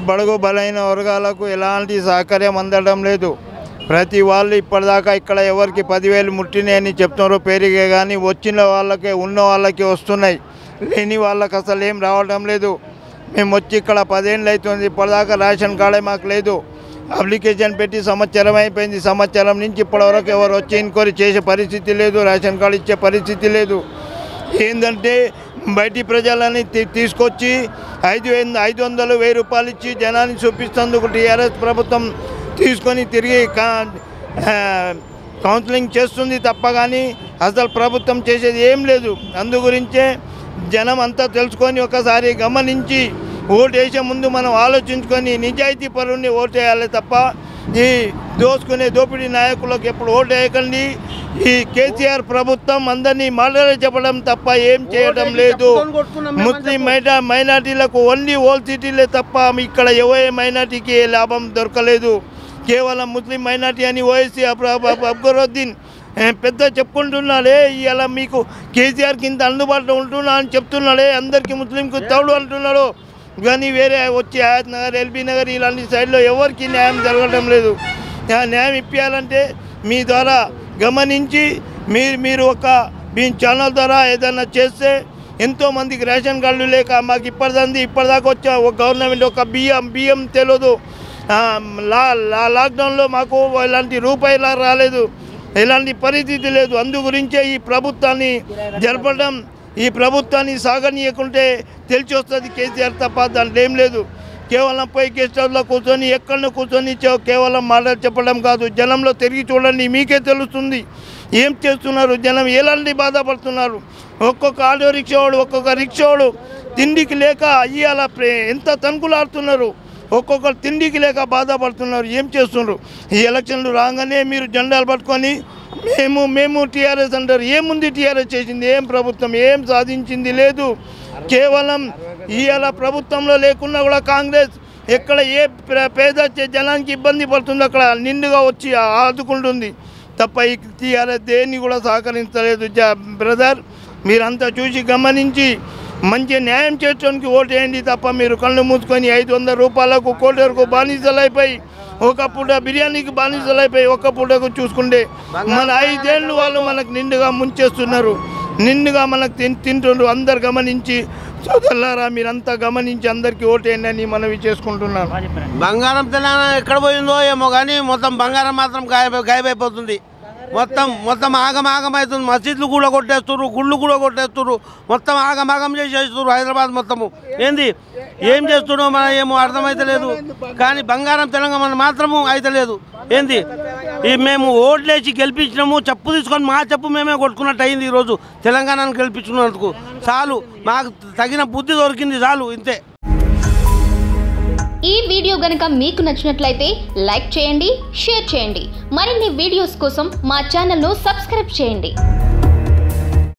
బడుగు బలైన వర్గాలకు ఎలాంటి సహకారం అందడం లేదు. ప్రతి వాళ్ళు ఇప్పటిదాకా ఇక్కడ ఎవరికి 10,000 ముట్టినాయి అని చెప్తున్నారు పేరుగే, కానీ వచ్చిన వాళ్ళకే ఉన్న వాళ్ళకి వస్తున్నాయి, లేని వాళ్ళకి అసలు ఏం రావడం లేదు. మేము వచ్చి ఇక్కడ 10 ఏళ్ళు అవుతుంది, ఇప్పటిదాకా రేషన్ కార్డే మాకు లేదు. అప్లికేషన్ పెట్టి సంవత్సరం అయిపోయింది, సంవత్సరం నుంచి ఇప్పటివరకు ఎవరు వచ్చి ఎంక్వైరీ చేసే పరిస్థితి లేదు, రేషన్ కార్డు ఇచ్చే పరిస్థితి లేదు. ఏంటంటే బయటి ప్రజలని తీసుకొచ్చి 500, 1000 రూపాయలు ఇచ్చి జనాన్ని చూపిస్తేందుకు టీఆర్ఎస్ ప్రభుత్వం తీసుకొని తిరిగి కౌన్సిలింగ్ చేస్తుంది తప్ప కానీ అసలు ప్రభుత్వం చేసేది ఏం లేదు. అందు గురించే జనం అంతా తెలుసుకొని ఒకసారి గమనించి ఓటు వేసే ముందు మనం ఆలోచించుకొని నిజాయితీ పరుని ఓటు వేయాలి తప్ప ఈ దోసుకునే దోపిడీ నాయకులకు ఎప్పుడు ఓటు వేయకండి. ఈ కేసీఆర్ ప్రభుత్వం అందరినీ మాటలు చెప్పడం తప్ప ఏం చేయడం లేదు. ముస్లిం మైనార్టీలకు ఓన్లీ ఓల్ సిటీలే తప్ప ఇక్కడ ఏ మైనార్టీకి లాభం దొరకలేదు. కేవలం ముస్లిం మైనార్టీ అని ఓఎస్సీ అక్బరుద్దీన్ పెద్ద చెప్పుకుంటున్నాడే, ఇలా మీకు కేసీఆర్ కింద అందుబాటులో ఉంటున్నా అని చెప్తున్నాడే, అందరికీ ముస్లింకు తౌడు అంటున్నాడు. కానీ వేరే వచ్చి హయత్ నగర్, ఎల్బీ నగర్ ఇలాంటి సైడ్లో ఎవరికి న్యాయం జరగడం లేదు. న్యాయం ఇప్పించాలంటే మీ ద్వారా గమనించి మీరు ఒక మీ ఛానల్ ద్వారా ఏదైనా చేస్తే ఎంతోమందికి రేషన్ కార్డులు లేక మాకు ఇప్పటిదాకా వచ్చా ఒక గవర్నమెంట్ ఒక బియ్యం తెలియదు. లాక్డౌన్లో మాకు ఇలాంటి రూపాయలు రాలేదు, ఎలాంటి పరిస్థితి లేదు. అందు గురించే ఈ ప్రభుత్వాన్ని జరపడం, ఈ ప్రభుత్వాన్ని సాగనీయకుంటే తెలిసి వస్తుంది కేసీఆర్ తప్ప దాంట్లో ఏం లేదు. కేవలం పోయి గెస్ట్ హౌస్లో కూర్చొని ఎక్కడో కూర్చొని కేవలం మాటలు చెప్పడం కాదు, జనంలో తిరిగి చూడండి, మీకే తెలుస్తుంది ఏం చేస్తున్నారు, జనం ఎలాంటి బాధపడుతున్నారు. ఒక్కొక్క ఆటో రిక్షావాడు, ఒక్కొక్క రిక్షావాడు తిండికి లేక ఇవాళ ఎంత తణుకులాడుతున్నారు, ఒక్కొక్కరు తిండికి లేక బాధపడుతున్నారు. ఏం చేస్తున్నారు? ఈ ఎలక్షన్లు రాగానే మీరు జెండాలు పట్టుకొని మేము టీఆర్ఎస్ అంటారు. ఏముంది టీఆర్ఎస్ చేసింది? ఏం ప్రభుత్వం ఏం సాధించింది లేదు. కేవలం ఇవాళ ప్రభుత్వంలో లేకున్నా కూడా కాంగ్రెస్ ఎక్కడ ఏ పేద జనానికి ఇబ్బంది పడుతుంది అక్కడ నిండుగా వచ్చి ఆదుకుంటుంది తప్ప ఈ టీఆర్ఎస్ దేన్ని కూడా సహకరించలేదు. బ్రదర్, మీరంతా చూసి గమనించి మంచి న్యాయం చేయడానికి ఓటు వేయండి తప్ప మీరు కళ్ళు మూసుకొని 500 రూపాయలకు కోటి వరకు బానిసలైపోయి, ఒక పూట బిర్యానీకి బానిసలైపోయి ఒక్క పూటకు చూసుకుంటే మన 5 ఏళ్ళు వాళ్ళు మనకు నిండుగా ముంచేస్తున్నారు, నిండుగా మనకు తింటున్నారు. అందరు గమనించి సోదరులారా మీరంతా గమనించి అందరికీ ఓటేయండి అని మనవి చేసుకుంటున్నాను. బంగారం తెలంగాణ ఎక్కడ పోయిందో ఏమో కానీ మొత్తం బంగారం మాత్రం గాయమైపోతుంది. మొత్తం ఆగమవుతుంది. మసీదులు కూడా కొట్టేస్తున్నారు, గుళ్ళు కూడా కొట్టేస్తున్నారు, మొత్తం ఆగమాగం చేసేస్తున్నారు హైదరాబాద్ మొత్తము. ఏంది ఏం చేస్తున్నావు మన ఏమో అర్థమైతలేదు. కానీ బంగారం తెలంగాణ మాత్రము అయితలేదు. ఏంది మేము ఓట్లేసి గెలిపించినాము, చెప్పు తీసుకొని మా చెప్పు మేమే కొట్టుకున్నట్టు అయింది. ఈరోజు తెలంగాణను గెలిపించుకున్నందుకు చాలు, మాకు తగిన బుద్ధి దొరికింది, చాలు, ఇంతే. ఈ వీడియో గనుక మీకు నచ్చినట్లయితే లైక్ చేయండి, షేర్ చేయండి. మరిన్ని వీడియోస్ కోసం మా ఛానల్ను సబ్స్క్రైబ్ చేయండి.